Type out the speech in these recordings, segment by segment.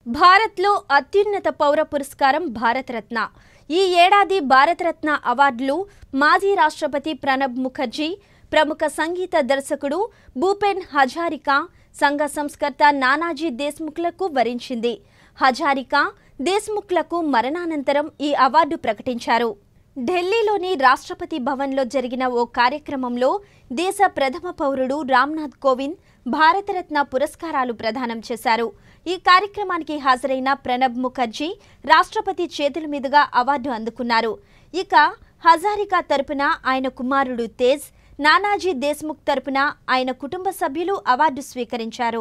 భారత్లో అత్యున్నత పౌర పురస్కారం భారతరత్న. ఈ ఏడాది భారతరత్న అవార్డులు మాజీ రాష్ట్రపతి ప్రణబ్ ముఖర్జీ, ప్రముఖ సంగీత దర్శకుడు భూపెన్ హజారికా, సంఘ సంస్కర్త నానాజీ దేశ్ముఖ్లకు వరించింది. హజారికా, దేశ్ముఖ్లకు మరణానంతరం ఈ అవార్డు ప్రకటించారు. ఢిల్లీలోని రాష్ట్రపతి భవన్లో జరిగిన ఓ కార్యక్రమంలో దేశ ప్రథమ పౌరుడు రామ్నాథ్ కోవింద్ భారతరత్న పురస్కారాలు ప్రదానం చేశారు. ఈ కార్యక్రమానికి హాజరైన ప్రణబ్ ముఖర్జీ రాష్ట్రపతి చేతుల మీదుగా అవార్డు అందుకున్నారు. ఇక హజారికా తరపున ఆయన కుమారుడు తేజ్, నానాజీ దేశ్ముఖ్ తరపున ఆయన కుటుంబ సభ్యులు అవార్డు స్వీకరించారు.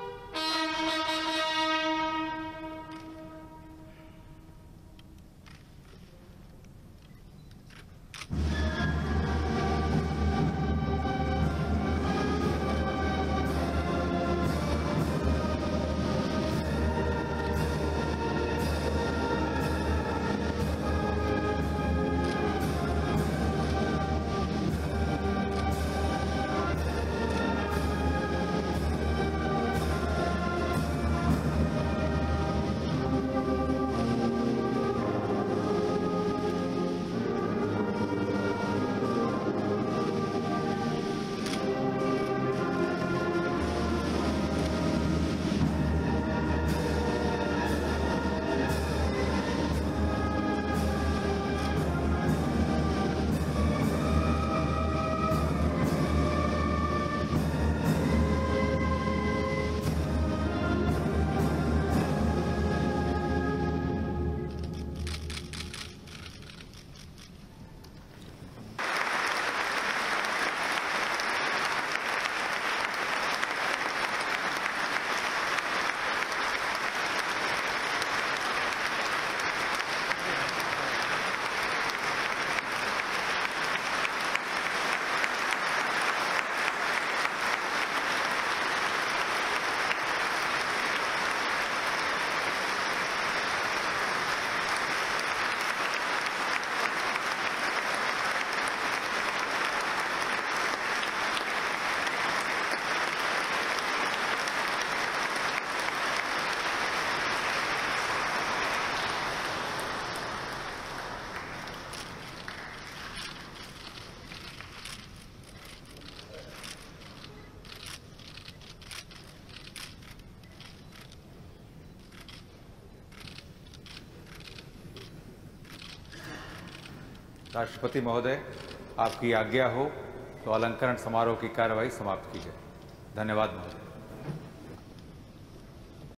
राष्ट्रपति महोदय, आपकी आज्ञा हो तो अलंकरण समारोह की कार्रवाई समाप्त की जाए। धन्यवाद महोदय।